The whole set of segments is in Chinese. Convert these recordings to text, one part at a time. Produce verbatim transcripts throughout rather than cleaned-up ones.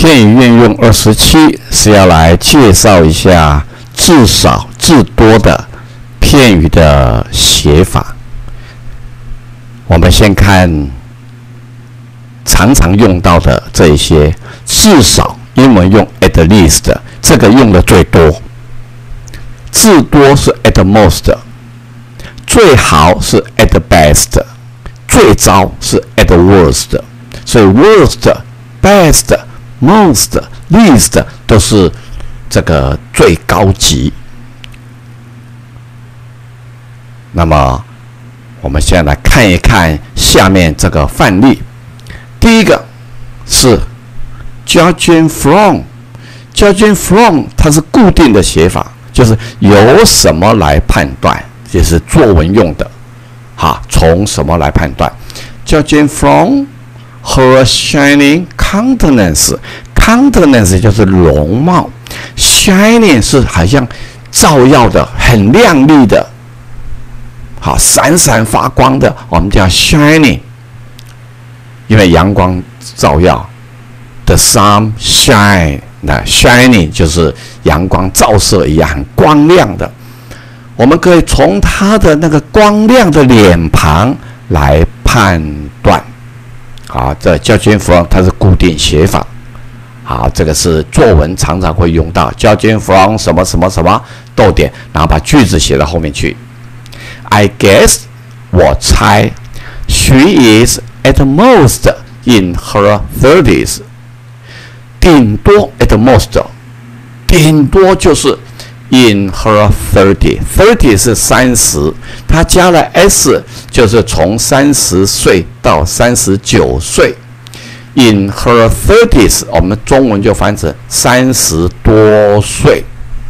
片语运用二十七是要来介绍一下字少字多的片语的写法。我们先看常常用到的这一些字少，英文用 at least， 这个用的最多。字多是 at most， 最好是 at best， 最糟是 at worst。所以 worst、best、most、least 都是这个最高级。那么我们先来看一看下面这个范例。第一个是 judging from，judging from 它是固定的写法，就是由什么来判断，也是作文用的。好，从什么来判断 ？judging from her shining countenance，countenance 就是容貌 ，shining 是好像照耀的、很亮丽的，好闪闪发光的，我们叫 shining， 因为阳光照耀 ，the sun shine， 那 shining 就是阳光照射一样很光亮的。我们可以从它的那个光亮的脸庞来判断。好，这 judging from 它是固定写法。好，这个是作文常常会用到 judging from 什么什么什么逗点，然后把句子写到后面去。I guess 我猜 she is at most in her thirties， 顶多 at most， 顶多就是 in her thirty， thirty 是三十，它加了 s 就是从三十岁到三十九岁。in her thirties 我们中文就翻成三十多岁，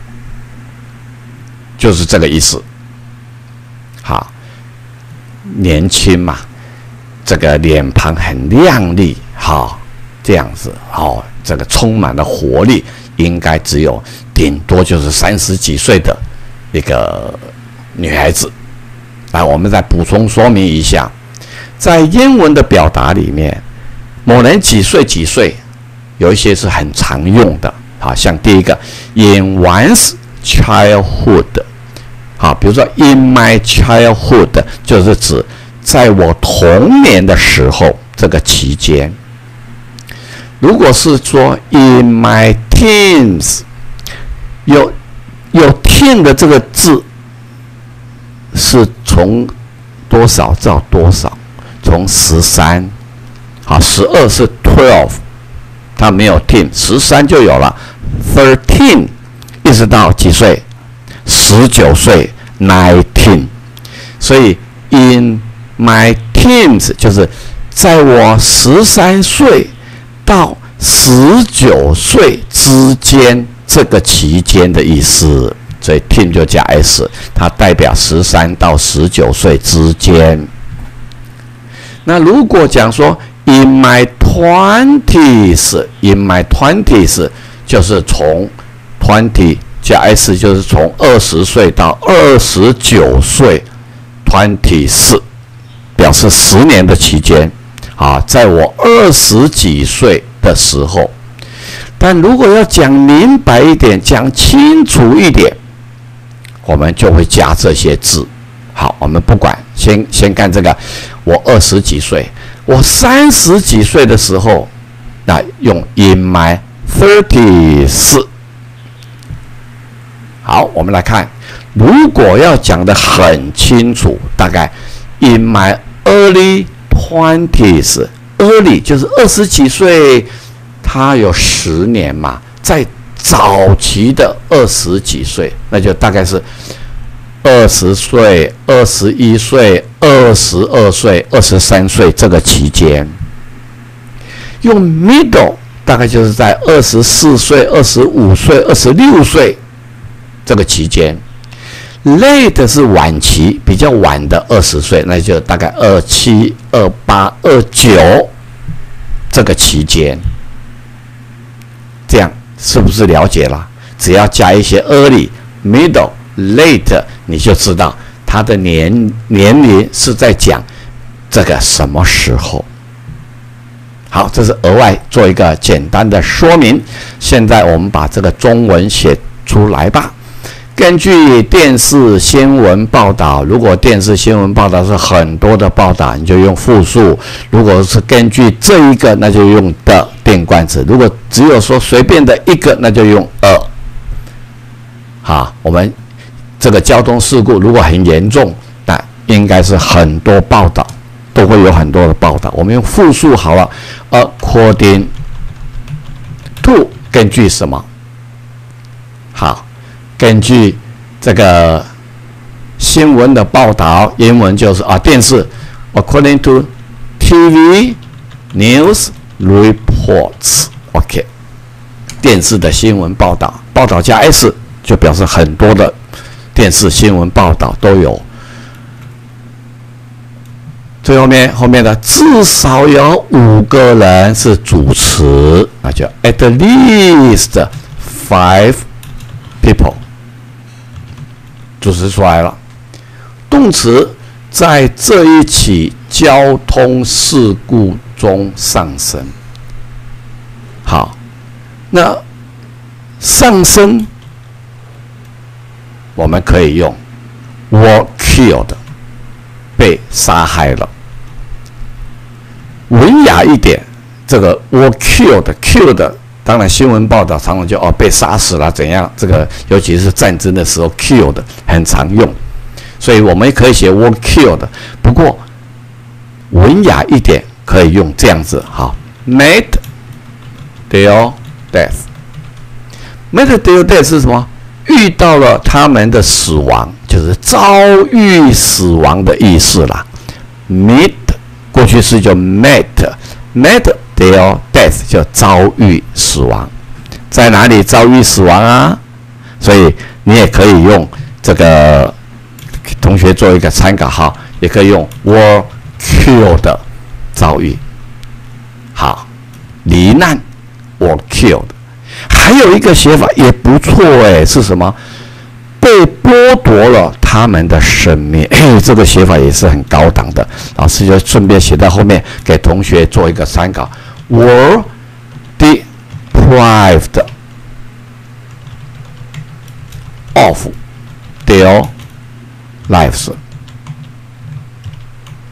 就是这个意思。好，年轻嘛，这个脸庞很亮丽，好，这样子，好，这个充满了活力，应该只有顶多就是三十几岁的一个女孩子。来，我们再补充说明一下，在英文的表达里面，某人几岁几岁，有一些是很常用的，好，像第一个 in one's childhood， 好，比如说 in my childhood 就是指在我童年的时候这个期间。如果是说 in my teens， 有有 teen 的这个字是从多少到多少？从十三。好，十二是 twelve， 它没有 teen， 十三就有了 thirteen， 一直到几岁？十九岁 nineteen。所以 in my teens 就是在我十三岁到十九岁之间这个期间的意思。所以 teen 就加 s， 它代表十三到十九岁之间。那如果讲说In my twenties, in my twenties 就是从 twenty 加 s 就是从二十岁到二十九岁 ，twenty 四表示十年的期间啊，在我二十几岁的时候。但如果要讲明白一点，讲清楚一点，我们就会加这些字。好，我们不管，先先看这个，我二十几岁。我三十几岁的时候，那用 in my thirties。好，我们来看，如果要讲得很清楚，大概 in my early twenties，early 就是二十几岁，它有十年嘛，在早期的二十几岁，那就大概是二十岁、二十一岁、二十二岁、二十三岁这个期间。用 middle 大概就是在二十四岁、二十五岁、二十六岁这个期间。late 是晚期，比较晚的二十岁，那就大概二七、二八、二九这个期间。这样是不是了解了？只要加一些 early、middle、late， 你就知道他的年年龄是在讲这个什么时候。 好，这是额外做一个简单的说明。现在我们把这个中文写出来吧。根据电视新闻报道，如果电视新闻报道是很多的报道，你就用复数；如果是根据这一个，那就用的定冠词；如果只有说随便的一个，那就用 a。好，我们这个交通事故如果很严重，那应该是很多报道。都会有很多的报道，我们用复数好了。According to 根据什么？好，根据这个新闻的报道，英文就是啊电视。According to T V news reports，OK， 电视的新闻报道，报道加 s 就表示很多的电视新闻报道都有。最后面后面的至少有五个人是主词，那就 at least five people， 主词出来了。动词在这一起交通事故中上升。好，那上升我们可以用 were killed， 被杀害了。文雅一点，这个 were killed killed， 当然新闻报道常常就哦被杀死了怎样，这个尤其是战争的时候 killed 很常用，所以我们可以写 were killed， 不过文雅一点可以用这样子，好 met their death。 met their death 是什么？遇到了他们的死亡，就是遭遇死亡的意思啦。meet过去式就 met met their death 就遭遇死亡，在哪里遭遇死亡啊？所以你也可以用这个同学做一个参考号，也可以用 were killed 遭遇。好，罹难 were killed。还有一个写法也不错哎，是什么？被剥夺了他们的生命，哎，这个写法也是很高档的。老师就顺便写在后面，给同学做一个参考。Were deprived of their lives。